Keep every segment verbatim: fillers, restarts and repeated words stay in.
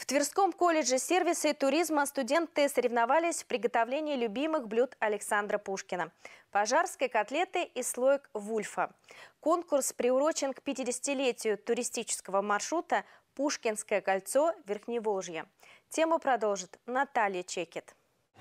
В Тверском колледже сервиса и туризма студенты соревновались в приготовлении любимых блюд Александра Пушкина – пожарской котлеты и слоек вульфа. Конкурс приурочен к пятидесятилетию туристического маршрута «Пушкинское кольцо Верхневолжье». Тему продолжит Наталья Чекет.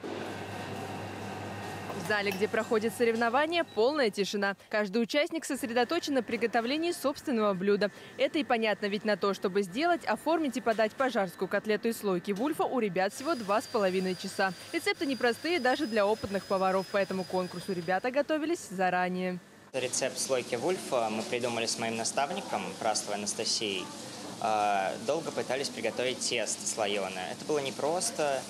В зале, где проходят соревнования, полная тишина. Каждый участник сосредоточен на приготовлении собственного блюда. Это и понятно, ведь на то, чтобы сделать, оформить и подать пожарскую котлету из слойки вульфа, у ребят всего два с половиной часа. Рецепты непростые даже для опытных поваров, поэтому к конкурсу ребята готовились заранее. Рецепт слойки вульфа мы придумали с моим наставником, Прастовой Анастасией. Долго пытались приготовить тесто слоеное. Это было непросто.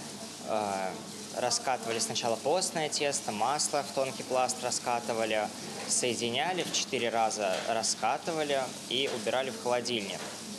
Раскатывали сначала постное тесто, масло в тонкий пласт раскатывали, соединяли в четыре раза, раскатывали и убирали в холодильник.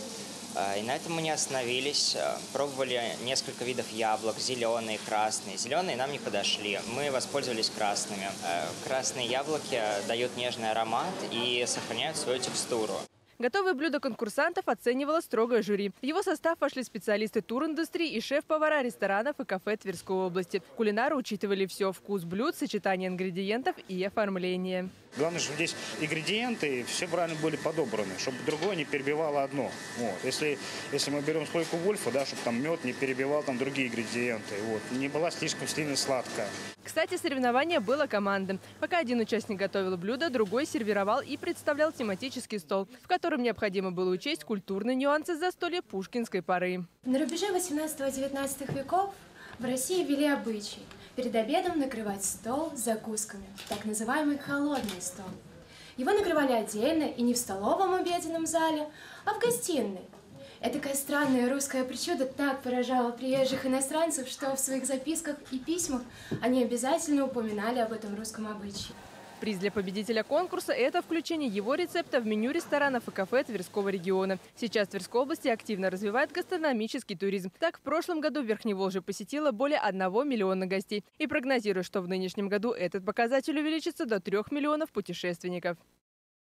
И на этом мы не остановились. Пробовали несколько видов яблок, зеленые, красные. Зеленые нам не подошли, мы воспользовались красными. Красные яблоки дают нежный аромат и сохраняют свою текстуру. Готовые блюда конкурсантов оценивало строгое жюри. В его состав вошли специалисты туриндустрии и шеф-повара ресторанов и кафе Тверской области. Кулинары учитывали все – вкус блюд, сочетание ингредиентов и оформление. Главное, что здесь ингредиенты все правильно были подобраны, чтобы другое не перебивало одно. Вот. Если, если мы берем слойку вульфа, да, чтобы там мед не перебивал там другие ингредиенты, вот. Не была слишком сильно сладкая. Кстати, соревнование было командным. Пока один участник готовил блюдо, другой сервировал и представлял тематический стол, в котором необходимо было учесть культурные нюансы застолья пушкинской поры. На рубеже восемнадцатого-девятнадцатого веков в России ввели обычай перед обедом накрывать стол с закусками, так называемый холодный стол. Его накрывали отдельно и не в столовом обеденном зале, а в гостиной. Этакая странная русская причуда так поражала приезжих иностранцев, что в своих записках и письмах они обязательно упоминали об этом русском обычае. Приз для победителя конкурса – это включение его рецепта в меню ресторанов и кафе Тверского региона. Сейчас в Тверской области активно развивает гастрономический туризм. Так, в прошлом году Верхневолжье посетило более одного миллиона гостей. И прогнозируют, что в нынешнем году этот показатель увеличится до трех миллионов путешественников.